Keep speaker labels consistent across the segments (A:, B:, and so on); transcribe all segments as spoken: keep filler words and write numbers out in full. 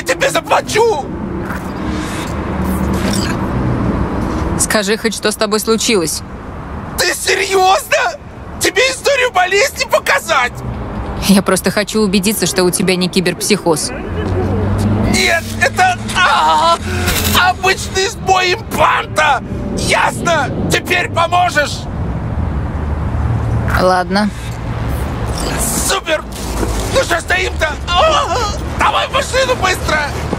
A: тебе заплачу!
B: Скажи хоть, что с тобой случилось.
A: Ты серьезно? Тебе историю болезни показать?
B: Я просто хочу убедиться, что у тебя не киберпсихоз.
A: Нет, это а -а -а, обычный сбой импланта! Ясно? Теперь поможешь?
B: Ладно.
A: Супер! Ну что стоим-то? Давай в машину быстро!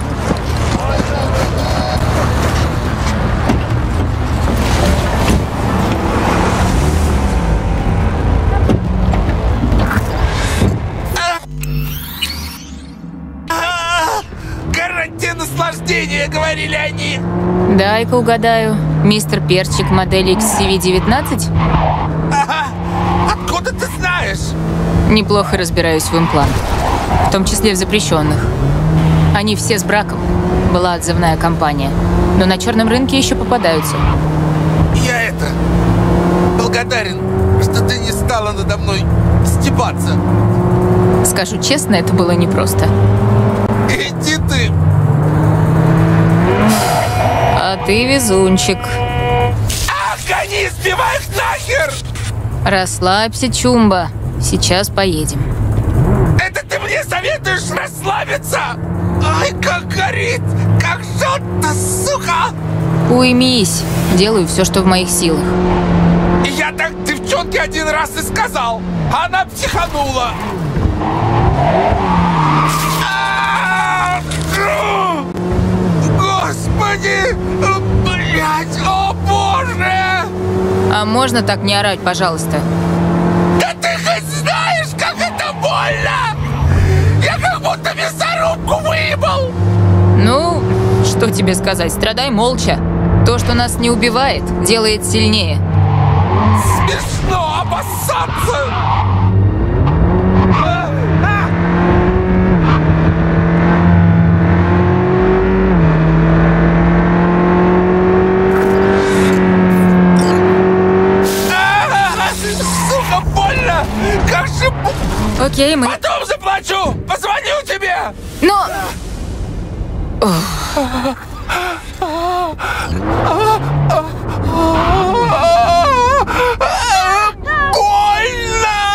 A: Гарантия наслаждения, говорили они.
B: Дай-ка угадаю. Мистер Перчик модели икс си ви девятнадцать?
A: Ага. Откуда ты знаешь?
B: Неплохо разбираюсь в имплантах. В том числе в запрещенных. Они все с браком. Была отзывная компания. Но на черном рынке еще попадаются.
A: Я это... благодарен, что ты не стала надо мной стебаться.
B: Скажу честно, это было непросто.
A: Иди ты!
B: А ты везунчик.
A: Ах, гони, сбивай их нахер!
B: Расслабься, Чумба. Сейчас поедем.
A: Это ты мне советуешь расслабиться? Ай, как горит! Как жжет-то, сука!
B: Уймись. Делаю все, что в моих силах.
A: Я так девчонке один раз и сказал. Она психанула. Господи! Блять! О, боже!
B: А можно так не орать, пожалуйста?
A: Да ты хоть знаешь, как это больно! Я как будто мясорубку выебал!
B: Ну, что тебе сказать? Страдай молча. То, что нас не убивает, делает сильнее.
A: Смешно обоссаться! Сука, больно! Как же...
B: Окей, мы...
A: Потом заплачу! Позвоню тебе!
B: Но...
A: Больно!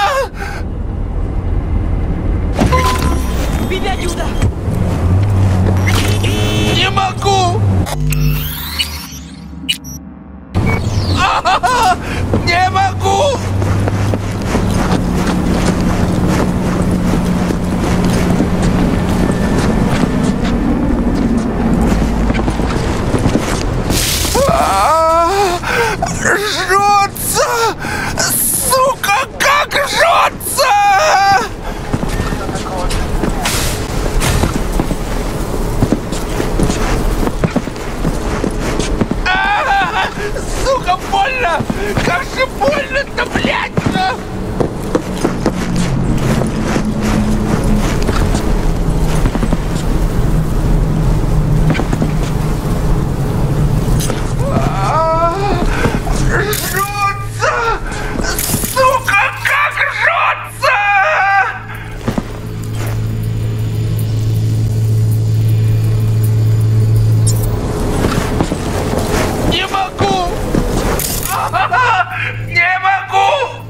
A: Не могу! Не могу! Жжется! Сука, как жжется! А-а-а! Сука, больно! Как же больно-то, блядь! Жжется! Сука, как жжется! Не могу! Не могу!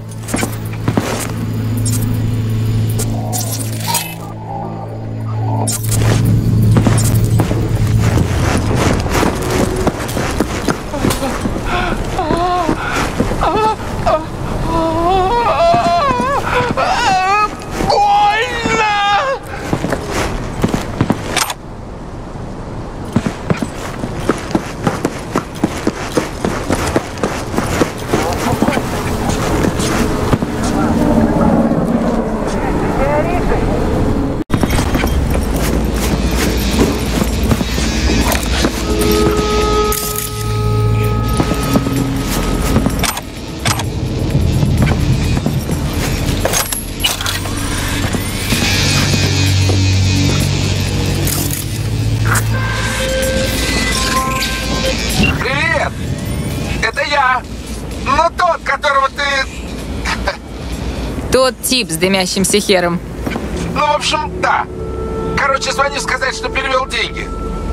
A: Привет! Это я! Ну тот, которого ты...
B: Тот тип с дымящимся хером.
A: Ну, в общем, да. Короче, звони сказать, что перевел деньги.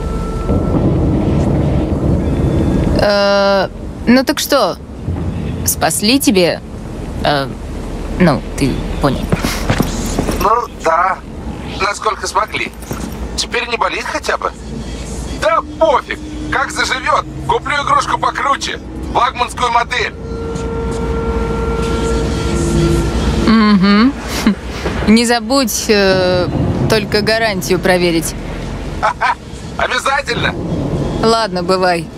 B: Э, ну так что? Спасли тебе? Э, ну, ты понял.
A: Ну, да. Насколько смогли. Теперь не болит хотя бы? Да пофиг. Как заживет? Куплю игрушку покруче. Флагманскую модель.
B: Угу. Не забудь э, только гарантию проверить.
A: Ха-ха. Обязательно.
B: Ладно, бывай.